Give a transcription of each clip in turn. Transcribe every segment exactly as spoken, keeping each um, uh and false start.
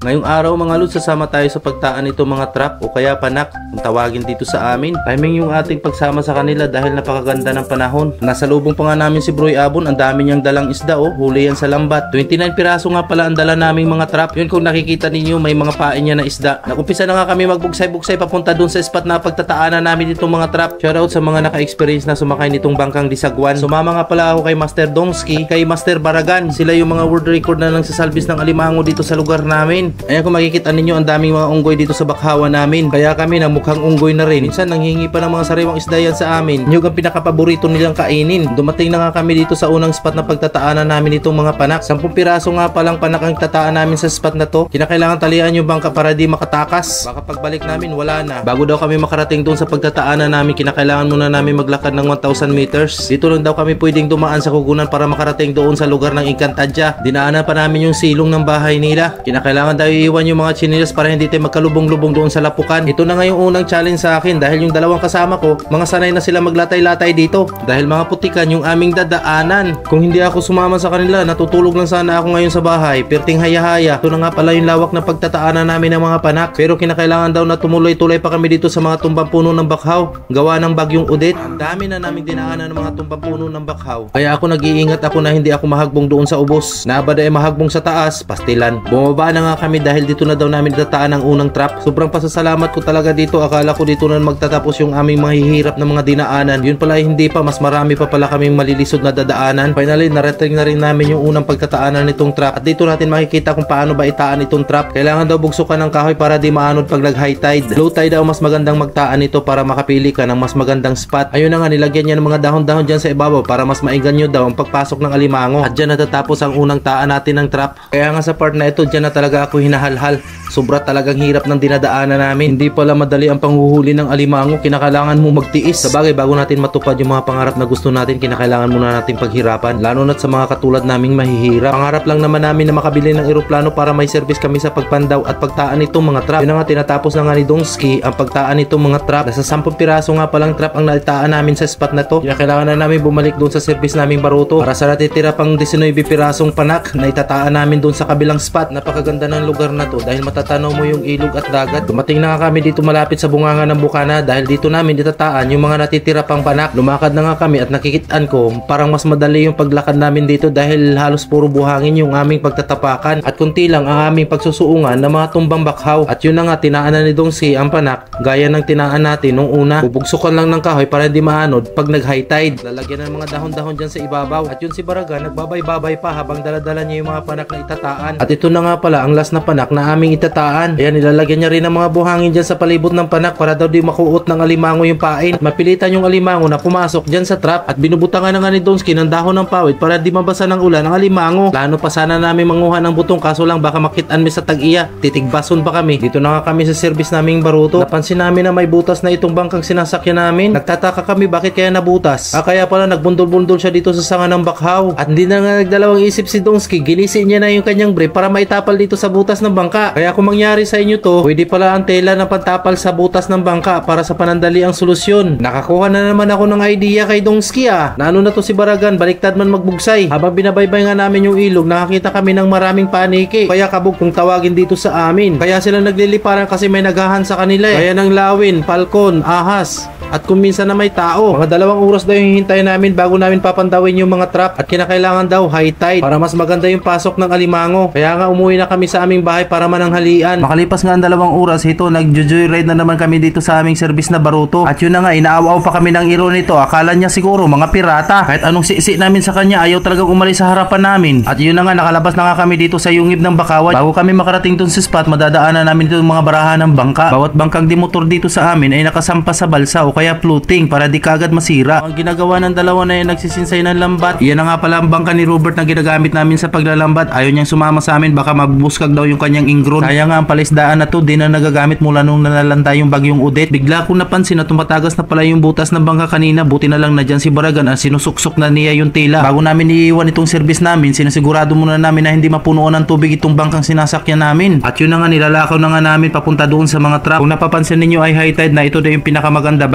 Ngayong araw mga lods, sasama tayo sa pagtaan nito mga trap o kaya panak kung tawagin dito sa amin. Timing yung ating pagsama sa kanila dahil napakaganda ng panahon. Nasa lubong pa nga namin si Broy Abon, ang dami niyang dalang isda oh, huli yan sa lambat. twenty-nine piraso nga pala ang dala naming mga trap. Yun kung nakikita ninyo may mga pain niya na isda. Nakumpisa na nga kami magbugsay-bugsay papunta dun sa spot na pagtataanan namin ditong mga trap. Shoutout sa mga naka-experience na sumakay nitong bangkang Disagwan. Sumama nga pala ako kay Master Dongski, kay Master Baragan. Sila yung mga world record na nagsasalbis ng alimango dito sa lugar namin. Ayan kung makikita ninyo ang daming mga unggoy dito sa bakhawa namin. Kaya kami na mukhang unggoy na rin. Minsan nanghingi pa ng mga sariwang isda yan sa amin. Yung ang pinakapaborito nilang kainin. Dumating na nga kami dito sa unang spot na pagtataanan namin itong mga panak. Sampung piraso nga palang panak ang tataan namin sa spot na to. Kinakailangan talian yung bangka para di makatakas. Baka pagbalik namin wala na. Bago daw kami makarating doon sa pagtataanan namin, kinakailangan muna namin maglakad ng one thousand meters. Dito lang daw kami pwedeng dumaan sa kugunan para makarating doon sa lugar ng Encantadja. Dinaanan pa namin yung silong ng bahay nila. Kinakailangan daw iiwan yung mga chinilas para hindi tayo magkalubong-lubong doon sa lapukan. Ito na nga yung unang challenge sa akin dahil yung dalawang kasama ko, mga sanay na sila maglatay-latay dito. Dahil mga putikan yung aming dadaanan. Kung hindi ako sumama sa kanila, natutulog lang sana ako ngayon sa bahay. Perting haya-haya. Ito na nga pala yung lawak na pagtataanan namin ng mga panak. Pero kinakailangan daw na tumuloy-tuloy pa kami dito sa mga tumbang puno ng bakhaw. Gawa ng bagyong Odette. Ang dami na naming dinaanan ng mga tumbang puno ng bakhaw. Kaya ako nag-iingat ako na hindi ako mahagbong doon sa ubos. Nabada ay mahagbong sa taas, pastilan. Bumaba na nga kami dahil dito na daw namin tataan ang unang trap. Sobrang pasasalamat ko talaga dito. Akala ko dito na magtatapos yung aming mahihirap na mga dinaanan. Yun pala hindi pa, mas marami pa pala kaming malilisod na dadaanan. Finally, narating na rin namin yung unang pagtataanan nitong trap. At dito natin makikita kung paano ba itaan itong trap. Kailangan daw bugsukan ng kahoy para di maanod pag nag high tide. Low tide daw mas magandang magtaan ito para makapili ka ng mas magandang spot. Ayun na nga, nilagyan niya ng mga dahon-dahon dyan sa ibabaw para mas mainganyo daw ang pagpasok ng alimango. At dyan natatapos ang unang taan natin ng trap. Kaya nga sa part na ito, dyan na talaga ako hinahalhal. Sobra talagang hirap ng dinadaanan namin. Hindi pala madali ang panghuhuli ng alimango. Kinakailangan mo magtiis. Sabagay, bago natin matupad yung mga pangarap na gusto natin, kinakailangan muna natin paghirapan. Lalo na't sa mga katulad naming mahihirap. Pangarap lang naman namin na makabili ng eroplano para may service kami sa pagpandaw at pagtaan nitong mga trap. Yun na nga, tinatapos na nga ni Dongski ang pagtaan nitong mga trap. Nasa sampung piraso nga palang trap ang naitaan namin sa spot na to. Kinakailangan na namin bumalik doon sa service naming baruto para sa natitira pang nineteen pirasong panak na itataan namin doon sa kabilang spot. Napakaganda ng lugar na to dahil matatanaw mo yung ilog at dagat. Dumating na nga kami dito malapit sa bunganga ng bukana dahil dito namin itataan yung mga natitira pang panak. Lumakad na nga kami at nakikitaan ko parang mas madali yung paglakad namin dito dahil halos puro buhangin yung aming pagtatapakan at kunti lang ang aming pagsusuungan ng mga tumbang bakhaw. At yun na nga, tinaanan ni Dongsi ang panak gaya ng tinaan natin nung una. Bubugsukan lang ng kahoy para hindi maanod pag nag high tide. Lalagyan ng mga dahon-dahon dyan sa ibabaw. At yun si Baraga nagbabay-babay pa habang daladala niya yung mga panak na itataan. At ito na nga pala ang last na panak na aming itataan. Ayan, nilalagyan niya rin ng mga buhangin dyan sa palibot ng panak para daw di makuot ng alimango yung pain. Mapilitan yung alimango na pumasok dyan sa trap at binubutangan na nga ni Dongski ng dahon ng pawid para di mabasa ng ulan ang alimango. Plano pa sana namin manguha ng butong kaso lang baka makitaan mi sa tag-iya. Titigbason pa kami. Dito na nga kami sa service naming baruto. Napansin namin na may butas na itong bangkang sinasakyan namin. Nagtataka kami bakit kaya nabutas. Ah, kaya pala nagbundol-bundol siya dito sa sanga ng bakhaw. At hindi na nga nagdalawang isip si Dongski. Ginisi niya na yung kanyang brief para maitapal dito sa butas ng bangka. Kaya kung mangyari sa inyo to, pwede pala ang tela na pantapal sa butas ng bangka para sa panandali ang solusyon. Nakakuha na naman ako ng idea kay Dongski ah. Naano na to si Baragan, baliktad man magbugsay. Habang binabaybay nga namin yung ilog, nakakita kami ng maraming paniki. Kaya kabog kung tawagin dito sa amin. Kaya sila nagliliparan kasi may nagahan sa kanila eh. Kaya ng lawin, falcon, ahas. At kung minsan na may tao, mga dalawang oras daw yung hintay namin bago namin papandawin yung mga trap. At kinakailangan daw high tide para mas maganda yung pasok ng alimango. Kaya nga umuwi na kami sa aming bahay para mananghalian. Makalipas nga ang dalawang oras, ito nag-joyride na naman kami dito sa aming service na baruto. At yun na nga, inaaw-aw pa kami ng iro nito. Akala niya siguro mga pirata. Kahit anong sisi namin sa kanya, ayaw talagang umalis sa harapan namin. At yun na nga, nakalabas na nga kami dito sa yungib ng bakawan. Bago kami makarating dun sa spot, madadaanan namin dito mga barahan ng bangka. Bawat bangkang dimotor dito sa amin ay nakasampa sa balsa o kaya floating para di kagad masira. Ang ginagawa ng dalawa na yan, nagsisinsay ng lambat. Iyan na nga pala ang bangka ni Robert na ginagamit namin sa paglalambat. Ayaw niyang sumama sa amin, baka mabubuskag daw yung kanyang ingron. Kaya nga ang palisdaan na to, di na nagagamit mula nung nanalanta yung bagyong Odette. Bigla kong napansin na tumatagas na pala yung butas ng bangka kanina. Buti na lang na dyan si Baragan at sinusuksok na niya yung tela. Bago namin iiwan itong service namin, sinasigurado muna namin na hindi mapunuan ng tubig itong bangkang sinasakyan namin. At yun na nga, nilalakaw na nga namin papunta doon sa mga trap. Kung napapansin ninyo ay high tide na, ito na yung pinakamaganda bago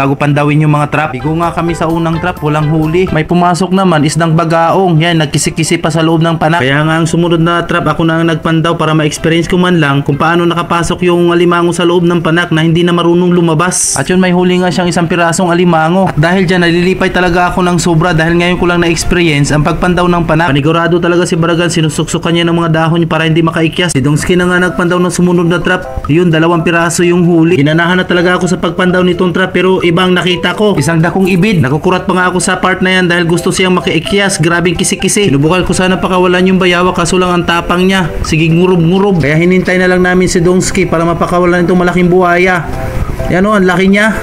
bago pandawin yung mga trap. Bigo nga kami sa unang trap, walang huli. May pumasok naman, isdang bagaong. Yan, nagkisi-kisi pa sa loob ng panak. Kaya nga ang sumunod na trap, ako na ang nagpandaw para ma-experience ko man lang kung paano nakapasok yung alimango sa loob ng panak na hindi na marunong lumabas. At yun, may huli nga siyang isang pirasong alimango. At dahil dyan, nalilipay talaga ako ng sobra dahil ngayon ko lang na-experience ang pagpandaw ng panak. Panigurado talaga si Baragan, sinusuksukan niya ng mga dahon para hindi makaikyas. Si Dongski na nga nagpandaw ng sumunod na trap. Yun, dalawang piraso yung huli. Ginanahan na talaga ako sa pagpandaw nitong trap, pero ibang nakita ko. Isang dakong ibid. Nakukurat pa nga ako sa part na yan dahil gusto siyang makiikyas. Grabing kisi-kisi. Sinubukan ko sana pakawalan yung bayawak kaso lang ang tapang niya. Sige, ngurob-ngurob. Kaya hinintay na lang namin si Dongski para mapakawalan itong malaking buhaya. Yan o, ang laki niya.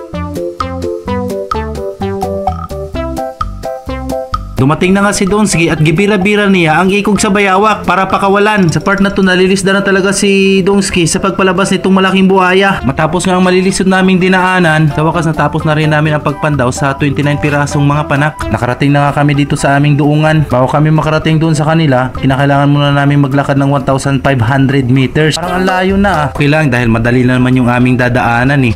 Dumating na nga si Dongski at gibira-bira niya ang ikog sa bayawak para pakawalan. Sa part na to, nalilisda na talaga si Dongski sa pagpalabas nitong malaking buhaya. Matapos nga ang malilisod naming dinaanan, sa wakas natapos na rin namin ang pagpandaw sa twenty-nine pirasong mga panak. Nakarating na nga kami dito sa aming duungan. Bago kami makarating doon sa kanila, kinakailangan muna namin maglakad ng one thousand five hundred meters. Parang ang layo na ah. Okay lang dahil madali na naman yung aming dadaanan eh.